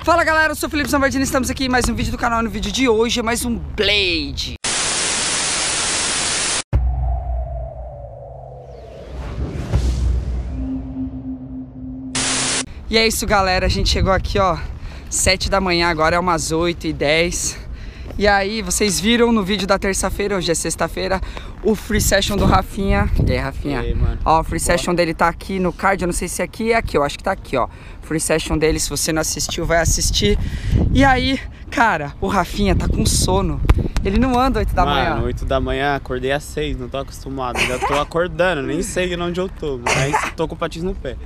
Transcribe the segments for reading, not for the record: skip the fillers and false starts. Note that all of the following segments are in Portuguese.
Fala galera, eu sou o Felipe Zambardini, estamos aqui em mais um vídeo do canal. No vídeo de hoje é mais um Blade. E é isso galera, a gente chegou aqui ó 7 da manhã, agora é umas 8h10. E aí, vocês viram no vídeo da terça-feira, hoje é sexta-feira, o free session do Rafinha. E aí, Rafinha? E aí, mano? Ó, o free session dele tá aqui no card, eu não sei se aqui é aqui, eu acho que tá aqui, ó. Free session dele, se você não assistiu, vai assistir. E aí, cara, o Rafinha tá com sono. Ele não anda 8 da manhã. Mano, 8 da manhã, acordei às 6, não tô acostumado. Ainda tô acordando, nem sei onde eu tô, mas tô com o patins no pé.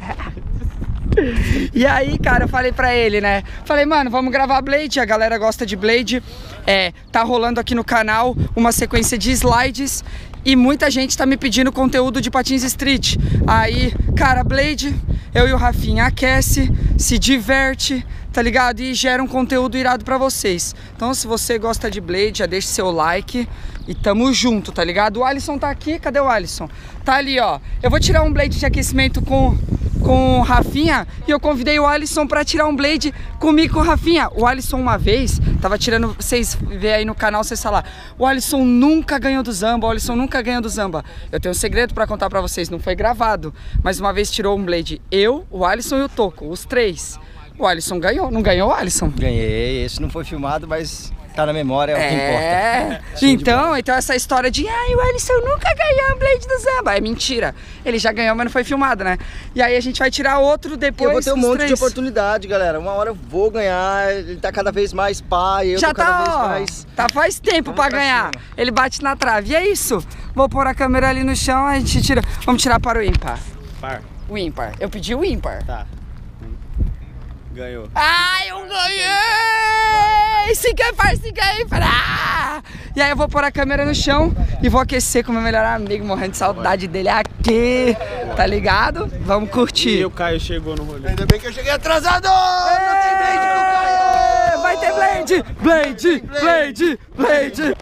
E aí, cara, eu falei pra ele, né? Falei, mano, vamos gravar Blade, a galera gosta de Blade. Tá rolando aqui no canal uma sequência de slides e muita gente tá me pedindo conteúdo de patins street. Aí, cara, Blade, eu e o Rafinha aquece, se diverte, tá ligado? E gera um conteúdo irado pra vocês. Então, se você gosta de Blade, já deixa seu like e tamo junto, tá ligado? O Alisson tá aqui, cadê o Alisson? Tá ali, ó. Eu vou tirar um Blade de aquecimento com o Rafinha e eu convidei o Alisson pra tirar um Blade comigo com o Rafinha. O Alisson uma vez, tava tirando, vocês vê aí no canal, vocês falar, o Alisson nunca ganhou do Zamba, o Alisson nunca ganhou do Zamba. Eu tenho um segredo pra contar pra vocês, não foi gravado, mas uma vez tirou um Blade eu, o Alisson e o Toco, os três. O Alisson ganhou, não ganhou, Alisson? Ganhei, esse não foi filmado, mas tá na memória, é o que importa. Então essa história de ai, o Alisson nunca ganhou um Blade do Zamba é mentira. Ele já ganhou, mas não foi filmado, né? E aí a gente vai tirar outro depois. Eu vou ter um monte de oportunidade, galera. Uma hora eu vou ganhar, ele tá cada vez mais pai, eu já tô cada vez mais. Tá faz tempo pra ganhar. Cima. Ele bate na trave. E é isso. Vou pôr a câmera ali no chão, a gente tira. Vamos tirar para o ímpar. Par. O ímpar. Eu pedi o ímpar. Tá. Ganhou. Ai, eu ganhei! Se quer par, se quer ímpar. Ah! E aí eu vou pôr a câmera no chão e vou aquecer com o meu melhor amigo, morrendo de saudade dele aqui. Tá ligado? Vamos curtir. E o Caio chegou no rolê. Ainda bem que eu cheguei atrasado! Não tem Blade no Caio! Vai ter Blade! Blade! Blade! Blade!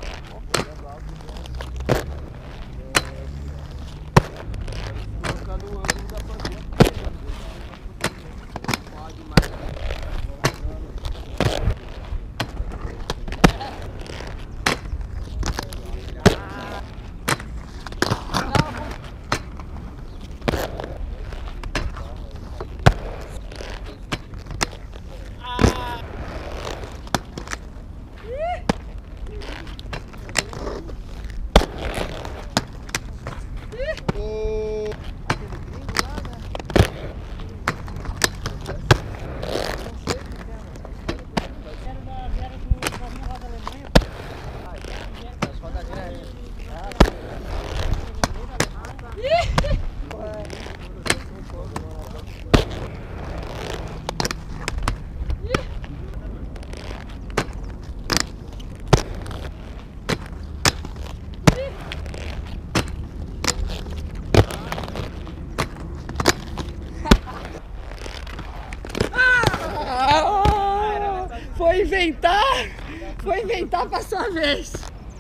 Foi inventar pra sua vez.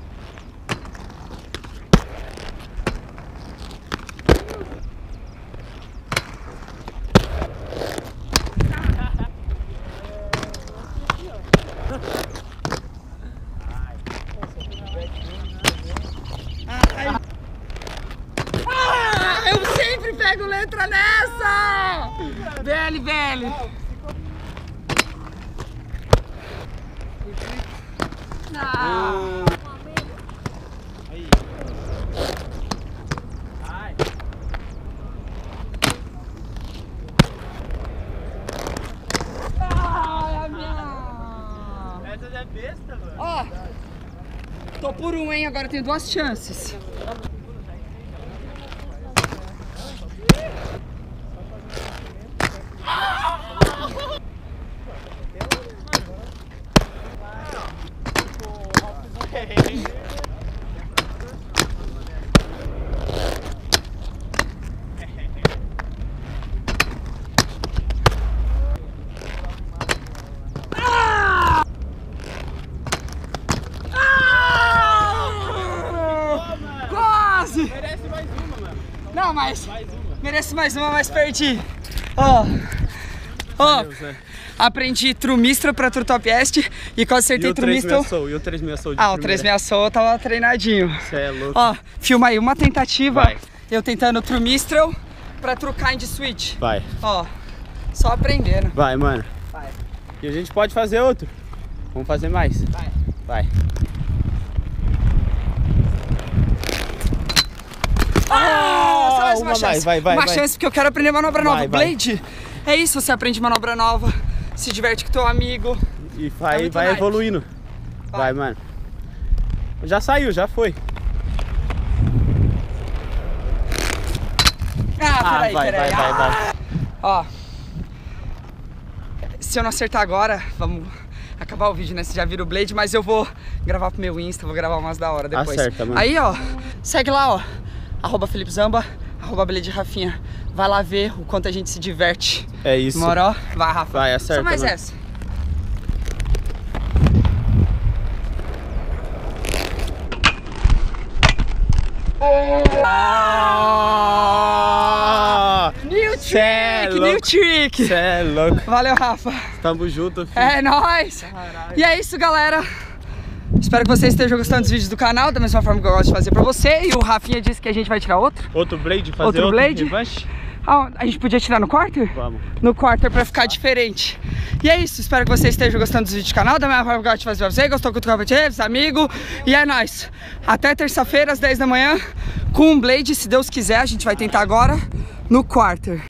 Eu sempre pego letra nessa! VL. Não. Aí. Ai. Ai, a minha. Essa é besta, mano. Ó, tô por um, hein? Agora eu tenho 2 chances. Não, mas merece mais uma, mas perdi. Ó, Ó, aprendi Trumistra pra Trutopest e quando acertei Trumistra... E o 36 Soul de o 36 Soul eu tava treinadinho. Você é louco. Ó, filma aí uma tentativa, Vai. eu tentando Trumistral pra Trukind Switch. Vai. Ó, só aprendendo. Vai, mano. Vai. E a gente pode fazer outro. Vamos fazer mais. Vai. Vai. Só mais uma chance. Vai, uma chance porque eu quero aprender manobra nova. Vai. Blade, é isso, você aprende manobra nova, se diverte com teu amigo. E vai nice. evoluindo. Vai, mano. Já saiu, já foi. Peraí. Vai. Ó, se eu não acertar agora, vamos acabar o vídeo, né? Você já vira o Blade, mas eu vou gravar pro meu Insta, vou gravar umas da hora depois. Acerta, mano. Aí, ó, segue lá, ó, @FelipeZamba, @BladeRafinha. Vai lá ver o quanto a gente se diverte. É isso. Morou? Vai, Rafa. Vai, acerta, Só mais mano. essa. New trick! Cê é louco. Valeu, Rafa. Tamo junto, filho. É nóis! E é isso, galera. Espero que vocês estejam gostando dos vídeos do canal, da mesma forma que eu gosto de fazer pra você. E o Rafinha disse que a gente vai tirar outro. Outro Blade? Fazer Outro Blade? revanche? A gente podia tirar no quarter? Vamos. No quarter pra ficar diferente. E é isso, espero que vocês estejam gostando dos vídeos do canal, da mesma forma que eu gosto de fazer pra você. Gostou, compartilha, amigo. E é nóis. Até terça-feira, às 10 da manhã, com um Blade, se Deus quiser, a gente vai tentar agora no quarter.